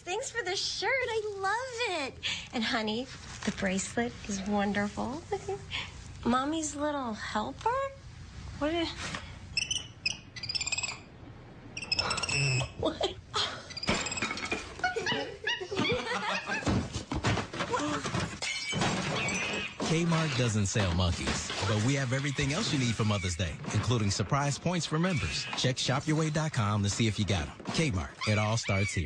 thanks for the shirt. I love it. And, honey, the bracelet is wonderful. Mommy's little helper? What is... What? Kmart doesn't sell monkeys, but we have everything else you need for Mother's Day, including surprise points for members. Check shopyourway.com to see if you got them. Kmart, it all starts here.